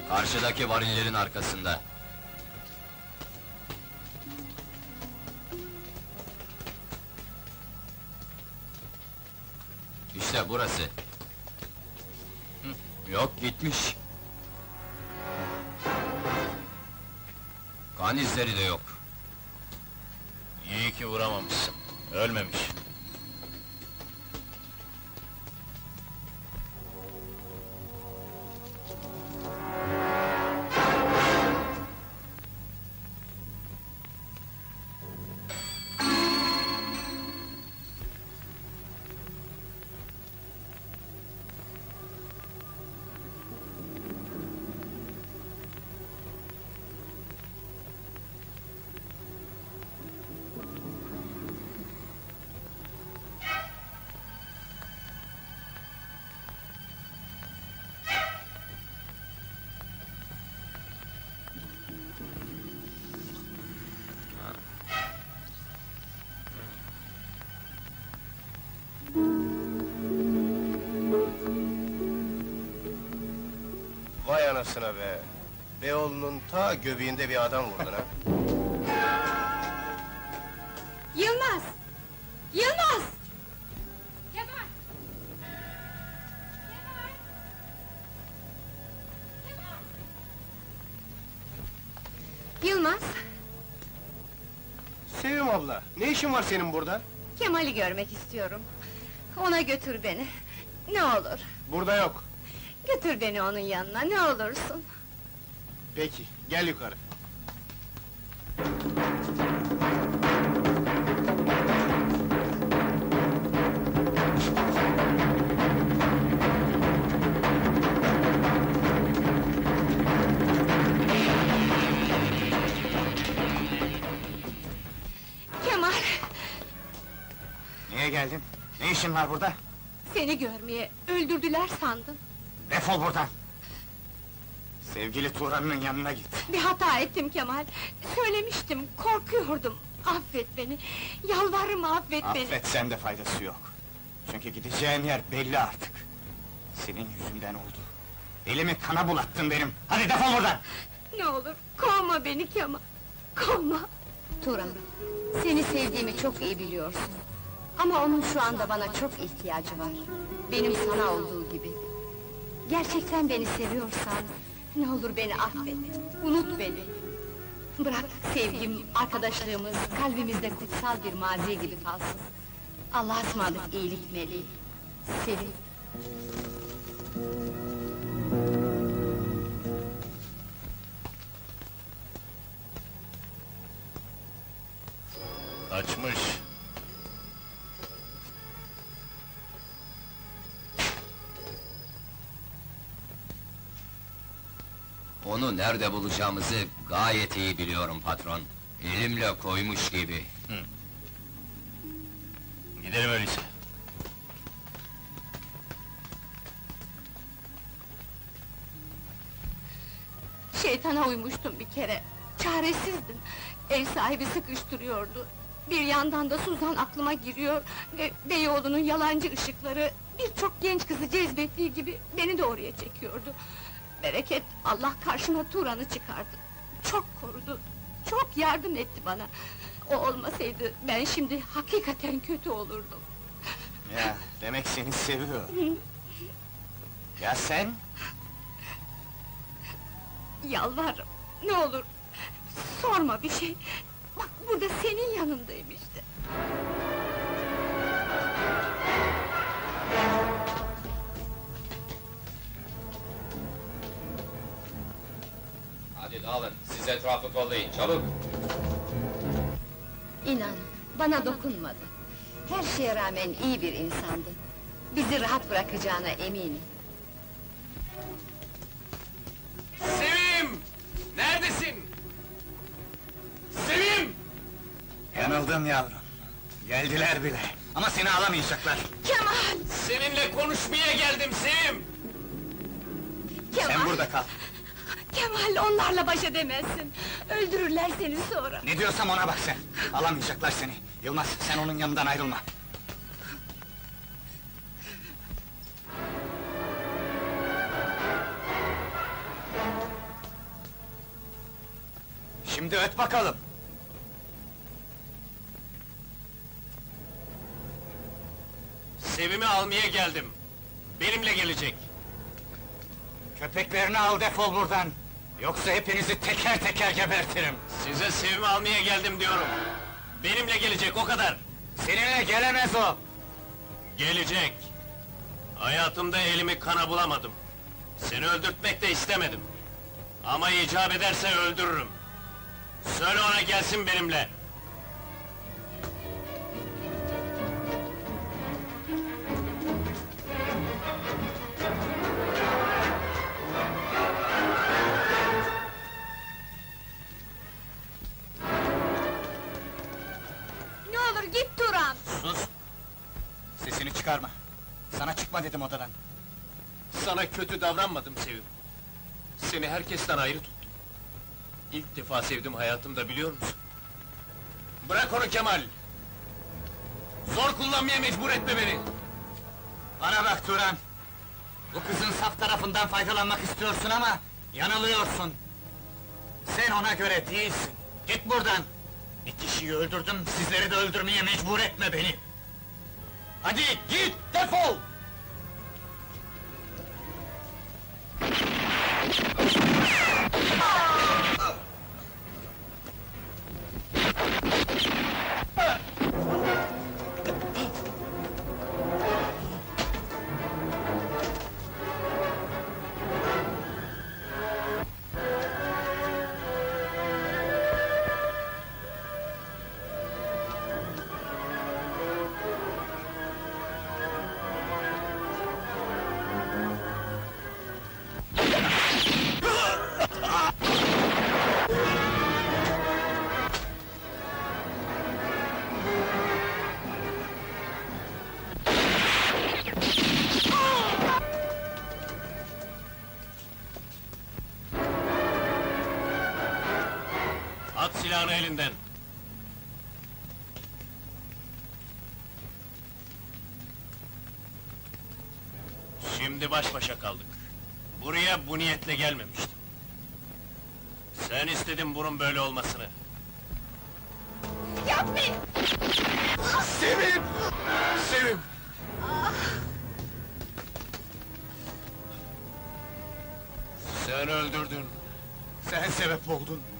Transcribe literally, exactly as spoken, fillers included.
Karşıdaki varillerin arkasında. İşte burası. Hı, yok, gitmiş. Kan izleri de yok. İyi ki vuramamışsın. Ölmemiş. Vay anasına be! Beyoğlu'nun ta göbeğinde bir adam vurdun ha! Yılmaz! Yılmaz! Kemal! Kemal! Kemal! Yılmaz! Sevim abla, ne işin var senin burada? Kemal'i görmek istiyorum. Ona götür beni. Ne olur, Burada yok. götür beni onun yanına, ne olursun. Peki, gel yukarı. Kemal! Niye geldin? Ne işin var burada? Seni görmeye, öldürdüler sandım. Defol buradan! Sevgili Turan'ın yanına git. Bir hata ettim Kemal. Söylemiştim, korkuyordum. Affet beni, yalvarırım affet beni. Affetsen de faydası yok. Çünkü gideceğin yer belli artık. Senin yüzünden oldu. Elimi kana bulattın benim. Hadi defol buradan! Ne olur, kovma beni Kemal, kovma! Turan, seni sevdiğimi çok iyi biliyorsun. Ama onun şu anda bana çok ihtiyacı var. Benim sana olduğu gibi. Gerçekten beni seviyorsan, ne olur beni affet, unut beni. Bırak sevgim, arkadaşlığımız, kalbimizde kutsal bir mazi gibi kalsın. Allah'a ısmarladık iyilik meleği. Sevin. Kaçmış. Onu nerede bulacağımızı gayet iyi biliyorum patron. Elimle koymuş gibi. Gidelim öyleyse. Şeytana uymuştum bir kere, çaresizdim. Ev sahibi sıkıştırıyordu. Bir yandan da Suzan aklıma giriyor ve Beyoğlu'nun yalancı ışıkları birçok genç kızı cezbettiği gibi beni de oraya çekiyordu. Bereket, Allah karşıma Turan'ı çıkardı. Çok korudu, çok yardım etti bana. O olmasaydı ben şimdi hakikaten kötü olurdum. Ya, demek seni seviyor. Ya sen? Yalvarırım, ne olur, sorma bir şey. Bak burada senin yanındayım işte. Hadi dağılın, siz etrafı kollayın, çabuk! İnan, bana dokunmadı. Her şeye rağmen iyi bir insandı. Bizi rahat bırakacağına eminim. Sevim! Neredesin? Sevim! Yanıldın yavrum. Geldiler bile. Ama seni alamayacaklar. Kemal! Seninle konuşmaya geldim Sevim! Kemal! Sen burada kal. Kemal, onlarla baş edemezsin! Öldürürler seni sonra! Ne diyorsam ona bak sen. Alamayacaklar seni. Yılmaz, sen onun yanından ayrılma. Şimdi öt bakalım! Sevim'i almaya geldim. Benimle gelecek. Köpeklerini al, defol buradan! Yoksa hepinizi teker teker gebertirim! Size Sevim'i almaya geldim diyorum. Benimle gelecek, o kadar. Seninle gelemez o! Gelecek. Hayatımda elimi kana bulamadım. Seni öldürtmek de istemedim. Ama icap ederse öldürürüm. Söyle ona gelsin benimle. Ne olur git Turan! Sus! Sesini çıkarma! Sana çıkma dedim odadan! Sana kötü davranmadım Sevim. Seni herkesten ayrı tuttum. İlk defa sevdim hayatımda, biliyor musun? Bırak onu Kemal! Zor kullanmaya mecbur etme beni! Bana bak Turan! Bu kızın saf tarafından faydalanmak istiyorsun ama yanılıyorsun! Sen ona göre değilsin! Git buradan! Bir kişiyi öldürdüm, sizleri de öldürmeye mecbur etme beni! Hadi git, defol! At silahını elinden! Şimdi baş başa kaldık. Buraya bu niyetle gelmemiştim. Sen istedin bunun böyle olmasını. Yapmayın! Sevim! Sevim! Sen öldürdün. Sen sebep oldun!